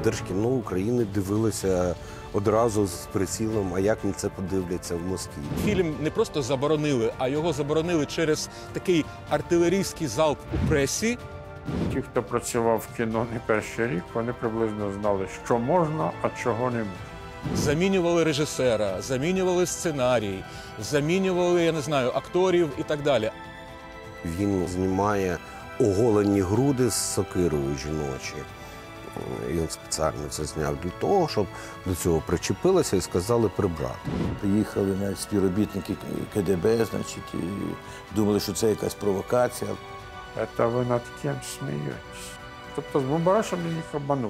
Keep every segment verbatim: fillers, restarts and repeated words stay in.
Держкіно України дивилося одразу з прицілом, а як на це подивляться в Москві. Фільм не просто заборонили, а його заборонили через такий артилерійський залп у пресі. Ті, хто працював в кіно не перший рік, вони приблизно знали, що можна, а чого не можна. Замінювали режисера, замінювали сценарій, замінювали, я не знаю, акторів і так далі. Він знімає оголені груди з сокирою жіночі. І він спеціально це зняв для того, щоб до цього причепилося і сказали прибрати. Приїхали навіть співробітники ка де бе, значить, і думали, що це якась провокація. Це ви над ким смієтесь. Тобто з Бумбарашем він їх обманув.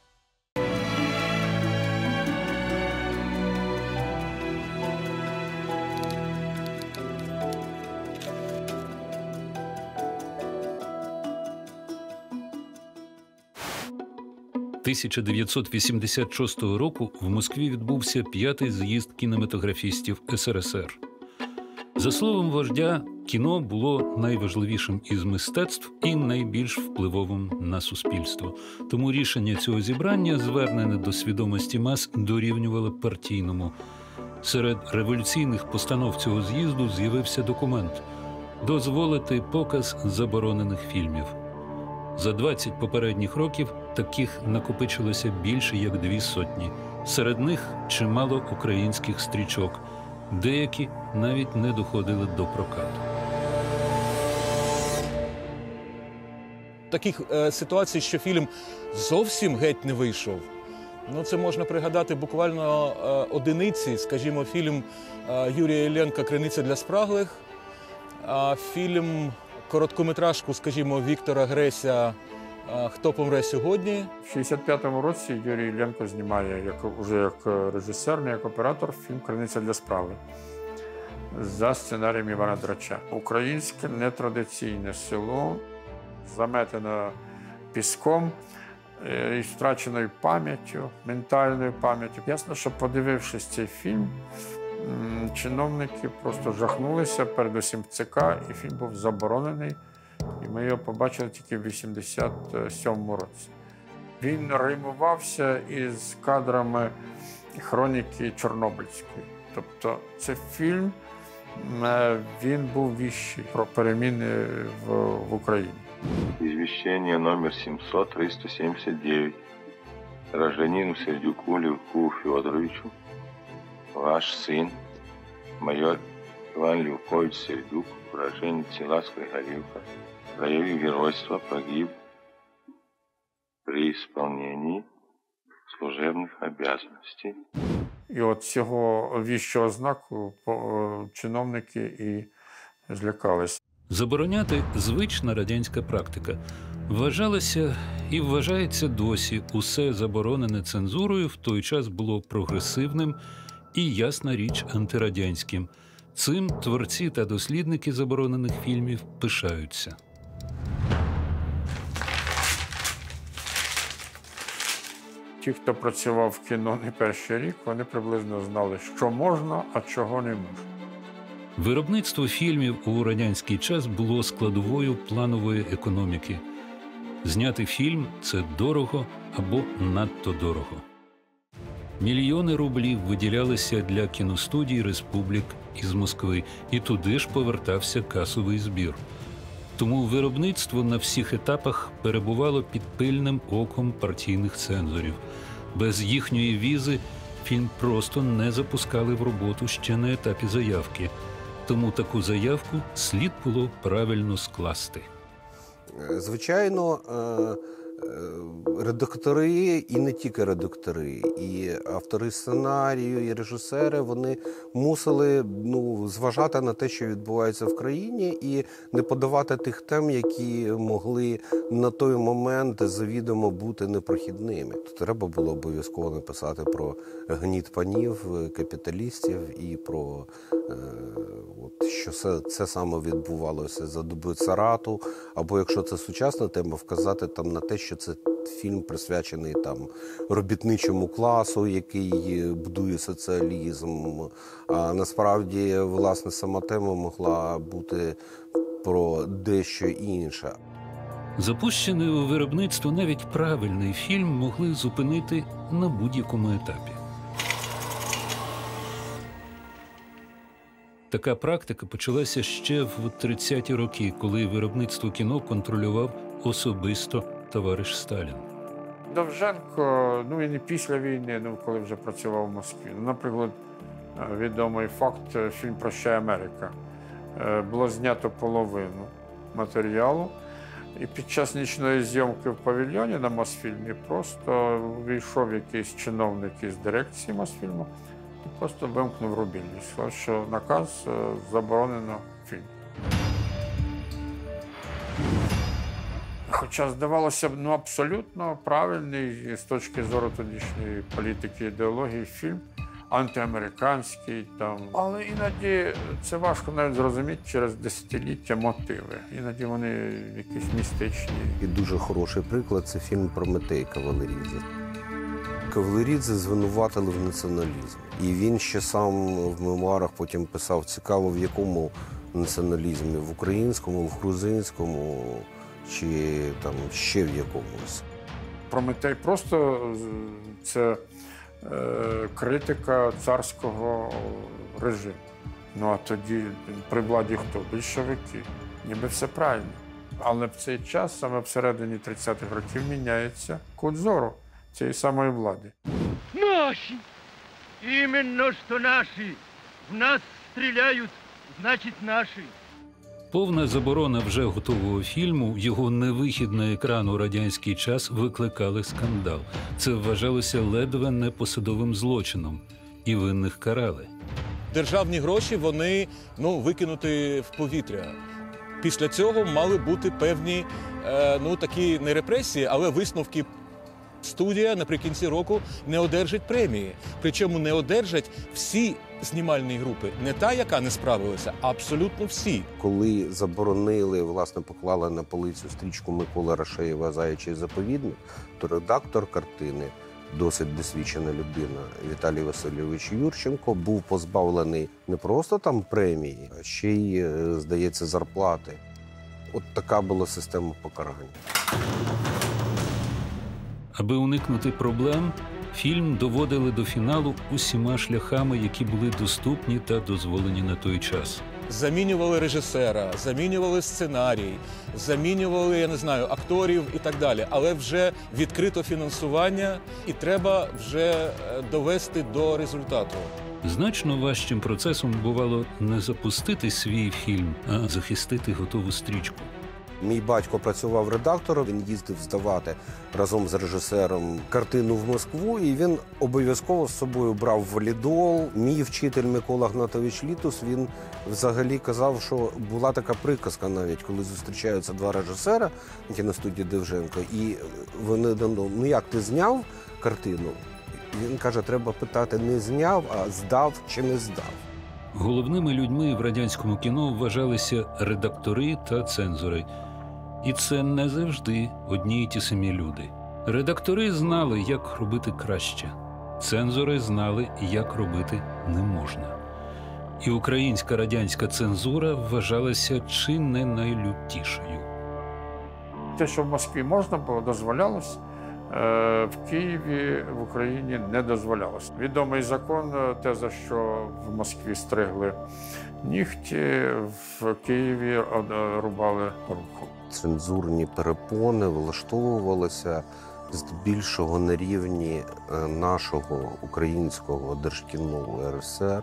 тисяча дев'ятсот вісімдесят шостого року в Москві відбувся п'ятий з'їзд кінематографістів ес ер ес ер. За словом вождя, кіно було найважливішим із мистецтв і найбільш впливовим на суспільство. Тому рішення цього зібрання, звернене до свідомості мас, дорівнювало партійному. Серед революційних постанов цього з'їзду з'явився документ – дозволити показ заборонених фільмів. За двадцять попередніх років таких накопичилося більше як дві сотні. Серед них чимало українських стрічок. Деякі навіть не доходили до прокату. Таких е, ситуацій, що фільм зовсім геть не вийшов, ну це можна пригадати буквально е, одиниці. Скажімо, фільм е, Юрія Іллєнка «Криниця для спраглих», а фільм, короткометражку, скажімо, Віктора Греся «Хто помре сьогодні». В шістдесят п'ятому році Юрій Іллєнко знімає як, уже як режисер, не як оператор, фільм «Криниця для спраглих» за сценарієм Івана Драча. Українське нетрадиційне село, заметено піском і втраченою пам'яттю, ментальною пам'яттю. Ясно, що подивившись цей фільм, чиновники просто жахнулися, передусім в це ка, і фільм був заборонений. І ми його побачили тільки в вісімдесят сьомому році. Він римувався із кадрами хроніки Чорнобильської. Тобто це фільм, він був віщий про переміни в, в Україні. Извещение номер семьсот триста семьдесят девять. Гражданину Сердюку Левку Федоровичу, ваш сын, майор Иван Левкович Сердюк, уроженец села Скрыгалівка, заявил геройство, погиб при исполнении служебных обязанностей. І от цього віщого знаку чиновники і злякались. Забороняти – звична радянська практика. Вважалося і вважається досі, усе заборонене цензурою в той час було прогресивним і, ясна річ, антирадянським. Цим творці та дослідники заборонених фільмів пишаються. Ті, хто працював в кіно не перший рік, вони приблизно знали, що можна, а чого не можна. Виробництво фільмів у радянський час було складовою планової економіки. Зняти фільм – це дорого або надто дорого. Мільйони рублів виділялися для кіностудій республік із Москви, і туди ж повертався касовий збір. Тому виробництво на всіх етапах перебувало під пильним оком партійних цензорів. Без їхньої візи фільм просто не запускали в роботу ще на етапі заявки. Тому таку заявку слід було правильно скласти. Звичайно, редактори, і не тільки редактори, і автори сценарію, і режисери, вони мусили ну, зважати на те, що відбувається в країні, і не подавати тих тем, які могли на той момент завідомо бути непрохідними. Треба було обов'язково написати про гніт панів, капіталістів і про е, от, що це, це саме відбувалося за доби царату, або якщо це сучасна тема, вказати там на те, що це фільм присвячений там робітничому класу, який будує соціалізм. А насправді, власне, сама тема могла бути про дещо інше. Запущений у виробництво навіть правильний фільм могли зупинити на будь-якому етапі. Така практика почалася ще в тридцяті роки, коли виробництво кіно контролював особисто товариш Сталін. Довженко, ну він і після війни, ну коли вже працював в Москві. Ну, наприклад, відомий факт, фільм «Прощай, Америка». Було знято половину матеріалу, і під час нічної зйомки в павільйоні на Мосфільмі просто вийшов якийсь чиновник із дирекції Мосфільму і просто вимкнув рубільник. Сказав, що наказ заборонено фільм. Хоча, здавалося б, ну, абсолютно правильний з точки зору тодішньої політики і ідеології фільм, антиамериканський, там. Але іноді це важко навіть зрозуміти через десятиліття мотиви. Іноді вони якісь містичні. І дуже хороший приклад – це фільм «Прометей» Кавалерідзе. Кавалерідзе звинуватили в націоналізмі. І він ще сам в мемуарах потім писав, цікаво, в якому націоналізмі – в українському, в грузинському, чи там ще в якомусь. «Прометей» просто це е, критика царського режиму. Ну а тоді при владі хто? Більшовики. Ніби все правильно. Але в цей час, саме всередині тридцятих років, міняється кут зору цієї самої влади. Наші! Іменно що наші! В нас стріляють, значить наші! Повна заборона вже готового фільму, його невихід на екран у радянський час викликали скандал. Це вважалося ледве не посадовим злочином. І винних карали. Державні гроші, вони, ну, викинуті в повітря. Після цього мали бути певні, е, ну, такі не репресії, але висновки. Студія наприкінці року не одержить премії. Причому не одержать всі знімальні групи. Не та, яка не справилася, а абсолютно всі. Коли заборонили, власне, поклали на полицю стрічку Миколи Рашеєва «Заячий заповідник», то редактор картини, досить досвідчена людина, Віталій Васильович Юрченко, був позбавлений не просто там премії, а ще й, здається, зарплати. От така була система покарання. Аби уникнути проблем, фільм доводили до фіналу усіма шляхами, які були доступні та дозволені на той час. Замінювали режисера, замінювали сценарій, замінювали, я не знаю, акторів і так далі. Але вже відкрито фінансування і треба вже довести до результату. Значно важчим процесом бувало не запустити свій фільм, а захистити готову стрічку. Мій батько працював редактором, він їздив здавати разом з режисером картину в Москву, і він обов'язково з собою брав валідол. Мій вчитель Микола Гнатович Літус, він взагалі казав, що була така приказка навіть, коли зустрічаються два режисера на кіностудії Довженко, і вони, ну як, ти зняв картину? Він каже, треба питати, не зняв, а здав чи не здав. Головними людьми в радянському кіно вважалися редактори та цензори. І це не завжди одні й ті самі люди. Редактори знали, як робити краще. Цензори знали, як робити не можна. І українська радянська цензура вважалася чи не найлютішою. Те, що в Москві можна було, дозволялось, в Києві, в Україні не дозволялось. Відомий закон, те, за що в Москві стригли нігті, в Києві рубали руку. Цензурні перепони влаштовувалися здебільшого на рівні нашого українського держкіно ер ес ер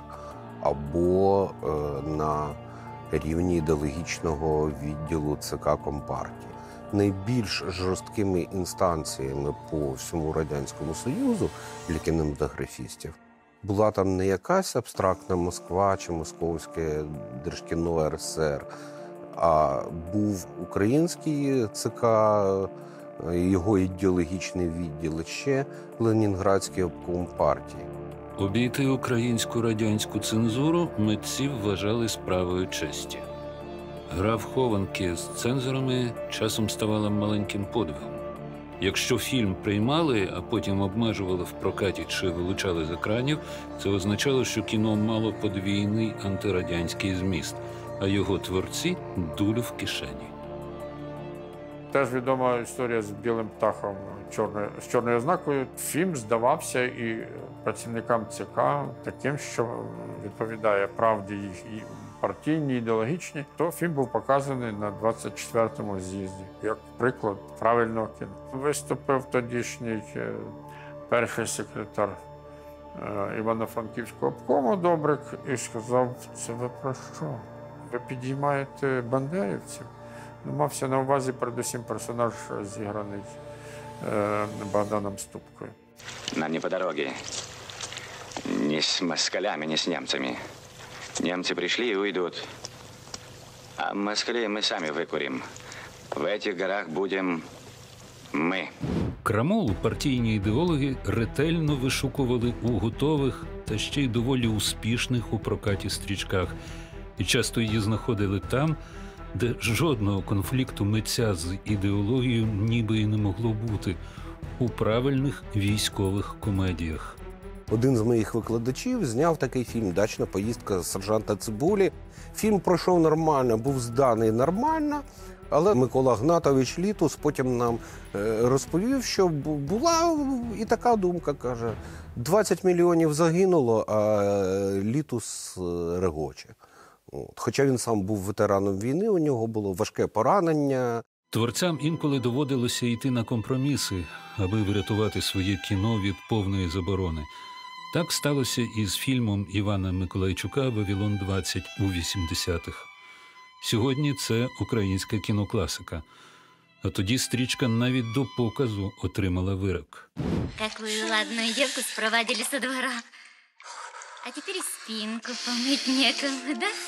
або на рівні ідеологічного відділу це ка Компартії. Найбільш жорсткими інстанціями по всьому Радянському Союзу для кінематографістів була там не якась абстрактна Москва чи московське держкіно ер ес ер, а був український це ка, його ідеологічний відділ, ще Ленінградський обком партії. Обійти українську радянську цензуру митці вважали справою честі. Гра в хованки з цензорами часом ставала маленьким подвигом. Якщо фільм приймали, а потім обмежували в прокаті чи вилучали з екранів, це означало, що кіно мало подвійний антирадянський зміст, а його творці – дулю в кишені. Теж відома історія з білим птахом чорною, з чорною ознакою. Фільм здавався і працівникам ЦК таким, що відповідає правді їх і партійні, ідеологічні. То фільм був показаний на двадцять четвертому з'їзді, як приклад правильного кіно. Виступив тодішній перший секретар Івано-Франківського обкому Добрик і сказав: це ви про що? Ви підіймаєте бандерівців? Мався на увазі передусім персонаж, зіграний е, Богданом Ступкою. Нам не по дороге. Ни с москалями, ни с немцами. Немцы пришли и уйдут. А москалей мы сами выкурим. В этих горах будем мы. Крамолу партійні ідеологи ретельно вишукували у готових та ще й доволі успішних у прокаті стрічках. І часто її знаходили там, де жодного конфлікту митця з ідеологією ніби і не могло бути – у правильних військових комедіях. Один з моїх викладачів зняв такий фільм «Дачна поїздка сержанта Цибулі». Фільм пройшов нормально, був зданий нормально, але Микола Гнатович Літус потім нам розповів, що була і така думка, каже, двадцять мільйонів загинуло, а Літус регоче. От. Хоча він сам був ветераном війни, у нього було важке поранення. Творцям інколи доводилося йти на компроміси, аби врятувати своє кіно від повної заборони. Так сталося і з фільмом Івана Миколайчука «Вавилон двадцять» у вісімдесятих. Сьогодні це українська кінокласика. А тоді стрічка навіть до показу отримала вирок. Какую ладную девку спровадили со двора. А тепер і спинку помить некому, да?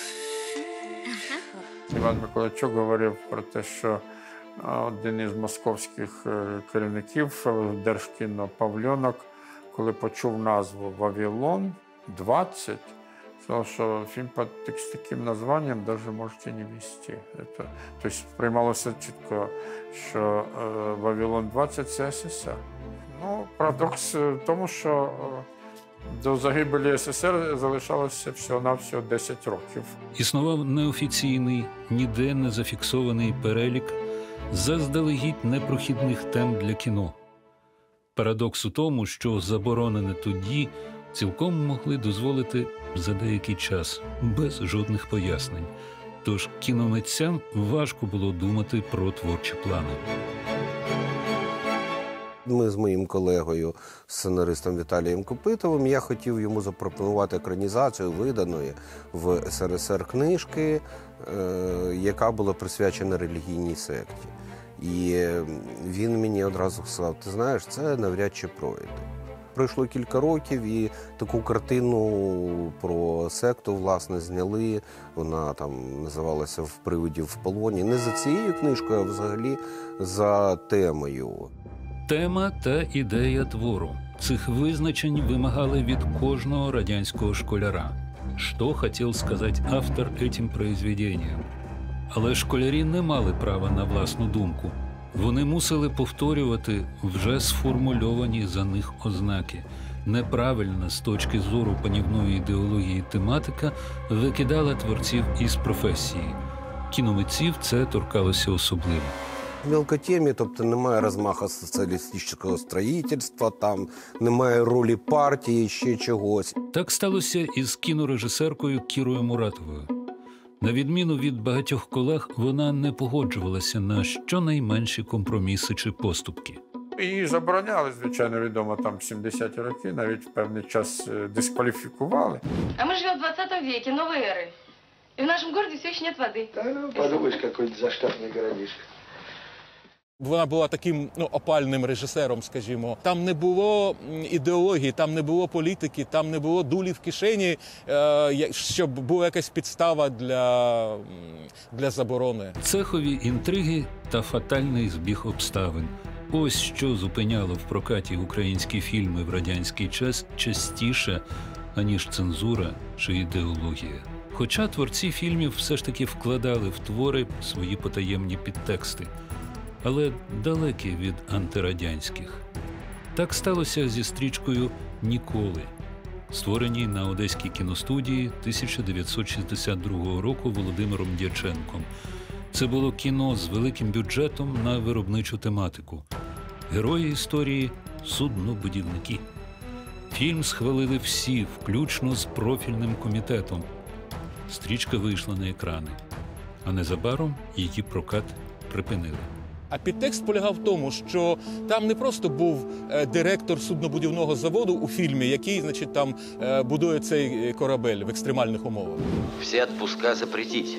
Іван Миколайчук говорив про те, що один із московських керівників Держкіно Павльонок, коли почув назву «Вавилон двадцять», сказав, що фільм з таким названням навіть можете не вести. Тобто сприймалося чітко, що «Вавилон двадцять» – це СССР. Ну, парадокс в тому, що до загибелі СССР залишалося всього-навсього десять років. Існував неофіційний, ніде не зафіксований перелік заздалегідь непрохідних тем для кіно. Парадокс у тому, що заборонене тоді цілком могли дозволити за деякий час, без жодних пояснень. Тож кіномитцям важко було думати про творчі плани. Ми з моїм колегою, сценаристом Віталієм Копитовим, я хотів йому запропонувати екранізацію виданої в ес ер ес ер книжки, яка була присвячена релігійній секті. І він мені одразу сказав: ти знаєш, це навряд чи пройде. Пройшло кілька років, і таку картину про секту, власне, зняли. Вона там називалася «В привидів в полоні». Не за цією книжкою, а взагалі за темою. Тема та ідея твору. Цих визначень вимагали від кожного радянського школяра. Що хотів сказати автор этим произведением? Але школярі не мали права на власну думку. Вони мусили повторювати вже сформульовані за них ознаки. Неправильна з точки зору панівної ідеології тематика викидала творців із професії. Кіномитців це торкалося особливо. В мелкотемі, тобто немає розмаху соціалістичного строїтельства, там немає ролі партії, ще чогось. Так сталося і з кінорежисеркою Кірою Муратовою. На відміну від багатьох колег, вона не погоджувалася на щонайменші компроміси чи поступки. Її забороняли, звичайно, відомо, там сімдесяті роки, навіть в певний час дискваліфікували. А ми живемо в двадцятому веке, нової ери. І в нашому місті все ще немає води. Та ну, подумаєш, якийсь заштатний городишко. Вона була таким ну, опальним режисером, скажімо. Там не було ідеології, там не було політики, там не було дулі в кишені, е, щоб була якась підстава для, для заборони. Цехові інтриги та фатальний збіг обставин. Ось що зупиняло в прокаті українські фільми в радянський час частіше, аніж цензура чи ідеологія. Хоча творці фільмів все ж таки вкладали в твори свої потаємні підтексти, але далекі від антирадянських. Так сталося зі стрічкою «Ніколи», створеній на Одеській кіностудії тисяча дев'ятсот шістдесят другого року Володимиром Дяченком. Це було кіно з великим бюджетом на виробничу тематику. Герої історії – суднобудівники. Фільм схвалили всі, включно з профільним комітетом. Стрічка вийшла на екрани, а незабаром її прокат припинили. А підтекст полягав в тому, що там не просто був директор суднобудівного заводу у фільмі, який, значить, там будує цей корабель в екстремальних умовах. Всі відпуска запретіть.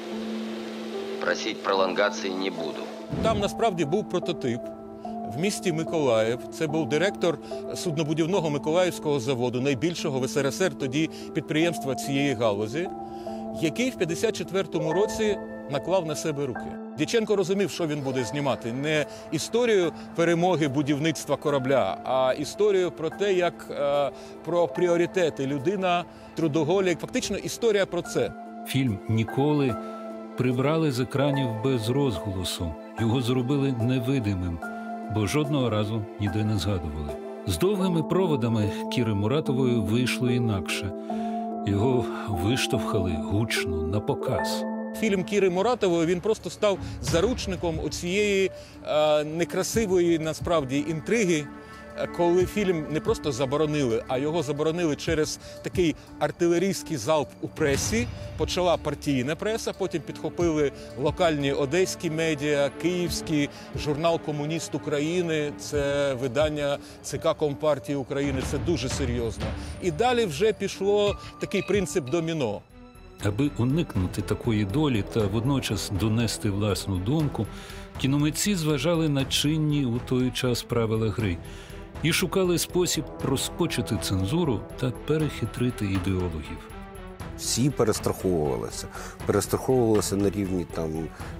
Просить пролонгації не буду. Там насправді був прототип в місті Миколаїв. Це був директор суднобудівного Миколаївського заводу, найбільшого в ес ер ес ер тоді підприємства цієї галузі, який в п'ятдесят четвертому році наклав на себе руки. Дяченко розумів, що він буде знімати. Не історію перемоги будівництва корабля, а історію про те, як е, про пріоритети. Людина, трудоголік. Фактично історія про це. Фільм «Ніколи» прибрали з екранів без розголосу. Його зробили невидимим, бо жодного разу ніде не згадували. З довгими проводами Кіри Муратової вийшло інакше. Його виштовхали гучно, на показ. Фільм Кіри Муратової, він просто став заручником оцієї е, некрасивої, насправді, інтриги, коли фільм не просто заборонили, а його заборонили через такий артилерійський залп у пресі. Почала партійна преса, потім підхопили локальні одеські медіа, київські, журнал «Комуніст України», це видання це ка Компартії України, це дуже серйозно. І далі вже пішло такий принцип доміно. Аби уникнути такої долі та водночас донести власну думку, кіномитці зважали на чинні у той час правила гри і шукали спосіб проскочити цензуру та перехитрити ідеологів. Всі перестраховувалися. Перестраховувалися на рівні там,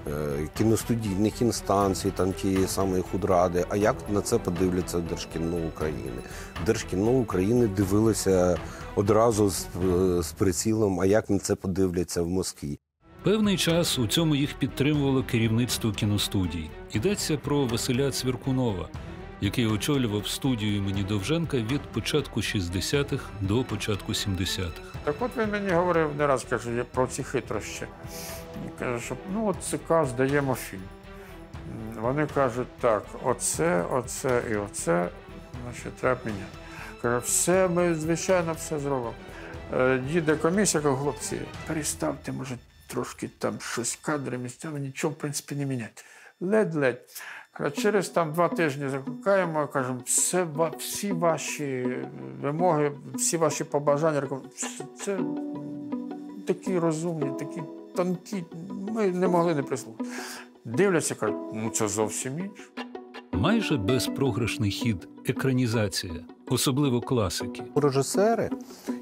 кіностудійних інстанцій, там тієї самої худради. А як на це подивляться Держкіно України? Держкіно України дивилося одразу з, з прицілом, а як на це подивляться в Москві. Певний час у цьому їх підтримувало керівництво кіностудій. Йдеться про Василя Цвіркунова, який очолював студію імені Довженка від початку шістдесятих до початку сімдесятих. Так от він мені говорив не раз, каже, про ці хитрощі. Каже, що ну от ЦК здаємо фільм. Вони кажуть, так, оце, оце і оце, значить, треба міняти. Каже, все, ми, звичайно, все зробимо. Їде комісія, каже, хлопці, переставте, може, трошки там щось кадри місцями, нічого, в принципі, не міняти. Ледь-ледь. Через там два тижні закликаємо, кажемо, все, всі ваші вимоги, всі ваші побажання, це такі розумні, такі тонкі, ми не могли не прислухати. Дивляться, кажуть, ну це зовсім інше. Майже безпрограшний хід – екранізація, особливо класики. Режисери,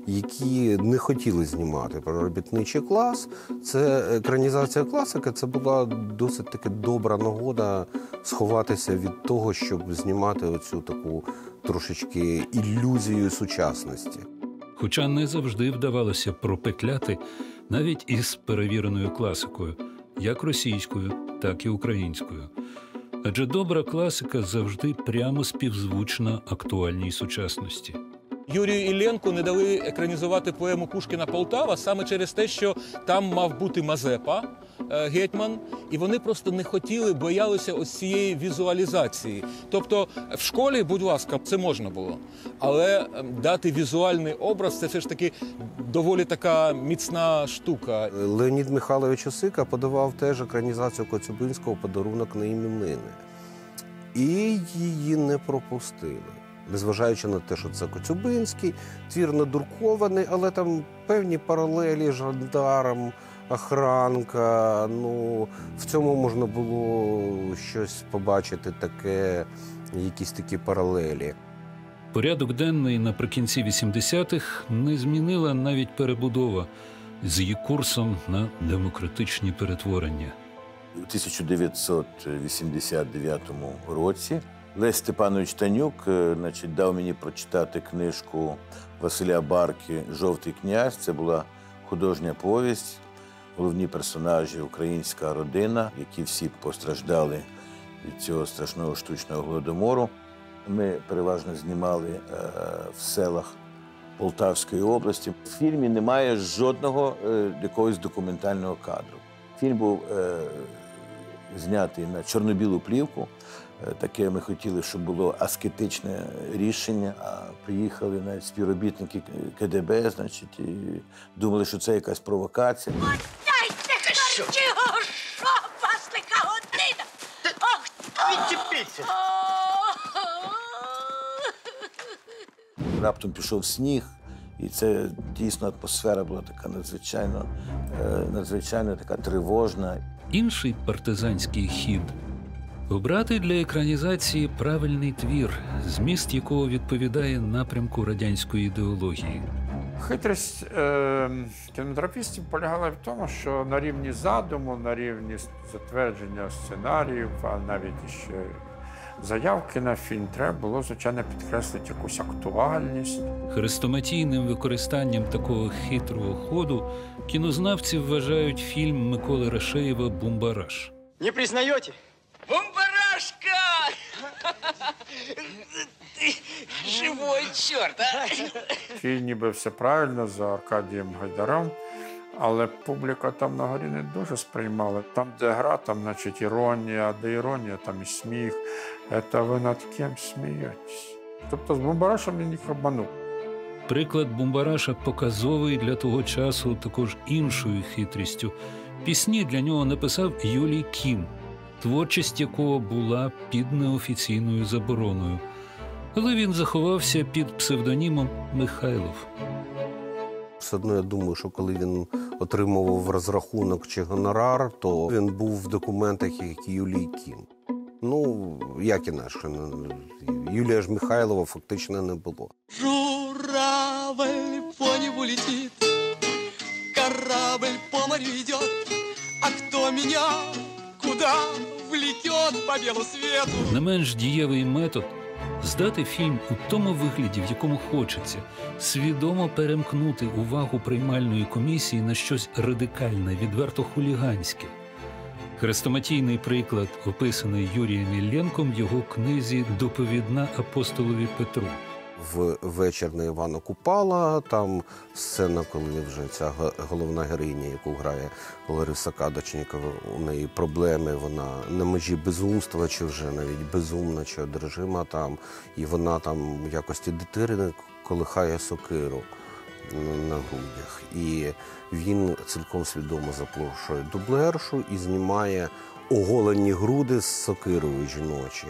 які не хотіли знімати про робітничий клас, це екранізація класики, це була досить таки добра нагода сховатися від того, щоб знімати оцю таку трошечки ілюзію сучасності. Хоча не завжди вдавалося пропетляти навіть із перевіреною класикою, як російською, так і українською. Адже добра класика завжди прямо співзвучна актуальній сучасності. Юрію Іллєнку не дали екранізувати поему Пушкіна «Полтава» саме через те, що там мав бути Мазепа, гетьман, і вони просто не хотіли, боялися ось цієї візуалізації. Тобто в школі, будь ласка, це можна було, але дати візуальний образ – це все ж таки доволі така міцна штука. Леонід Михайлович Осика подавав теж екранізацію Коцюбинського «Подарунок на іменини». І її не пропустили. Незважаючи на те, що це Коцюбинський, твір надрукований, але там певні паралелі, жандарм, охранка, ну, в цьому можна було щось побачити таке, якісь такі паралелі. Порядок денний наприкінці вісімдесятих не змінила навіть перебудова з її курсом на демократичні перетворення. У тисяча дев'ятсот вісімдесят дев'ятому році Лесь Степанович Танюк, значить, дав мені прочитати книжку Василя Барки «Жовтий князь». Це була художня повість, головні персонажі – українська родина, які всі постраждали від цього страшного штучного голодомору. Ми переважно знімали е, в селах Полтавської області. В фільмі немає жодного е, якогось документального кадру. Фільм був е, знятий на чорно-білу плівку. Таке ми хотіли, щоб було аскетичне рішення. А приїхали навіть співробітники ка де бе, значить, і думали, що це якась провокація. Отдайте харчі, що паслика година! Ох, відчепіться! Раптом пішов сніг, і це дійсно атмосфера була така надзвичайно, надзвичайно така тривожна. Інший партизанський хід – обрати для екранізації правильний твір, зміст якого відповідає напрямку радянської ідеології. Хитрість е, кінематографістів полягала в тому, що на рівні задуму, на рівні затвердження сценаріїв, а навіть ще заявки на фільм, треба було, звичайно, підкреслити якусь актуальність. Хрестоматійним використанням такого хитрого ходу кінознавці вважають фільм Миколи Рашеєва «Бумбараш». Не признаете? Бумбарашка! Ты живой черт, а! Фільм ніби все правильно за Аркадієм Гайдаром, але публіка там на горі не дуже сприймала. Там, де гра, там, значить, іронія, а де іронія, там і сміх. Це ви над ким смієтесь? Тобто з Бумбарашем він їх обманув. Приклад Бумбараша показовий для того часу також іншою хитрістю. Пісні для нього написав Юлій Кім, творчість якого була під неофіційною забороною. Але він заховався під псевдонімом Михайлов. Все одно я думаю, що коли він отримував розрахунок чи гонорар, то він був в документах, як Юлій Кім. Ну, як інакше, Юлія ж Михайлова фактично не було. Журавль по небу летит, корабль по морю идет, а кто меня куда влекет по белу свету? Не менш дієвий метод – здати фільм у тому вигляді, в якому хочеться, свідомо перемкнути увагу приймальної комісії на щось радикальне, відверто хуліганське. Хрестоматійний приклад описаний Юрієм Іллєнком в його книзі «Доповідна апостолові Петру». В «Вечір на Івана Купала», там сцена, коли вже ця головна героїня, яку грає Лариса Кадочнікова, у неї проблеми, вона на межі безумства, чи вже навіть безумна, чи одержима там, і вона там в якості дитини колихає сокиру на грудях. І він цілком свідомо запрошує дублершу і знімає оголені груди з сокирою жіночі.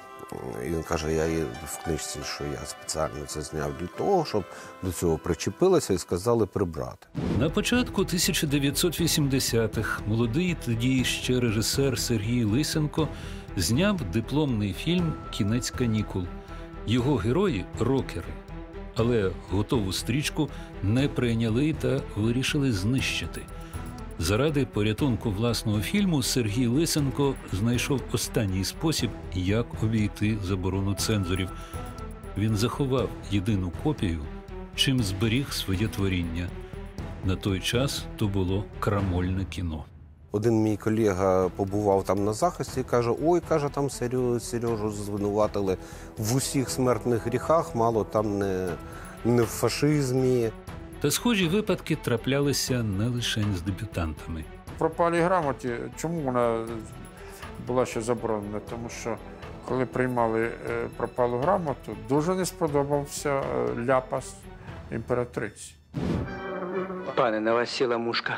І він каже, я в книжці, що я спеціально це зняв для того, щоб до цього причепилося і сказали прибрати. На початку тисяча дев'ятсот вісімдесятих молодий тоді ще режисер Сергій Лисенко зняв дипломний фільм «Кінець канікул». Його герої – рокери. Але готову стрічку не прийняли та вирішили знищити. Заради порятунку власного фільму Сергій Лисенко знайшов останній спосіб, як обійти заборону цензорів. Він заховав єдину копію, чим зберіг своє творіння. На той час то було крамольне кіно. Один мій колега побував там на захисті і каже, ой, каже, там Сережу звинуватили в усіх смертних гріхах, мало там не, не в фашизмі. Та схожі випадки траплялися не лише з дебютантами. Про поліграмоті, чому вона була ще заборонена? Тому що коли приймали пропалу грамоту, дуже не сподобався ляпас імператриці. Пане, на вас сіла мушка.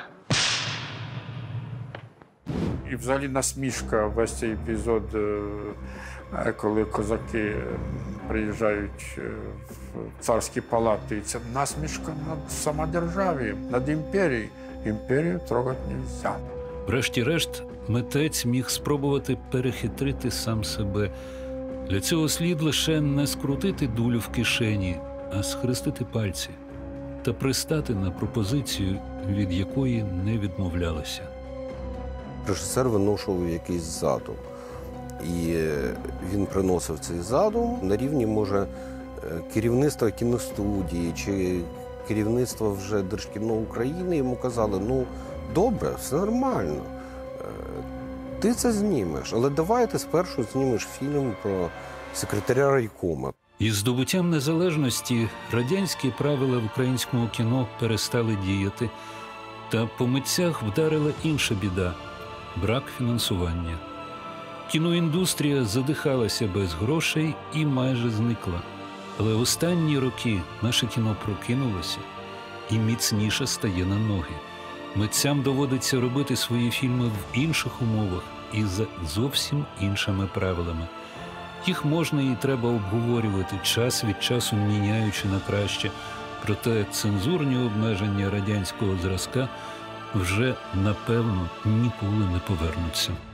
І взагалі насмішка весь цей епізод, коли козаки приїжджають в царські палати. І це насмішка над самодержав'ям, над імперією. Імперію трогати не можна. Врешті-решт, митець міг спробувати перехитрити сам себе. Для цього слід лише не скрутити дулю в кишені, а схрестити пальці та пристати на пропозицію, від якої не відмовлялися. Режисер виношував якийсь задум. І він приносив цей задум на рівні, може, керівництва кіностудії чи керівництва вже Держкіно України. Йому казали, ну, добре, все нормально, ти це знімеш, але давай ти спершу знімеш фільм про секретаря райкома. Із здобуттям незалежності радянські правила в українському кіно перестали діяти, та по митцях вдарила інша біда. брак фінансування. Кіноіндустрія задихалася без грошей і майже зникла. Але останні роки наше кіно прокинулося і міцніше стає на ноги. Митцям доводиться робити свої фільми в інших умовах і за зовсім іншими правилами. Їх можна і треба обговорювати, час від часу міняючи на краще. Проте цензурні обмеження радянського зразка вже, напевно, ніколи не повернуться.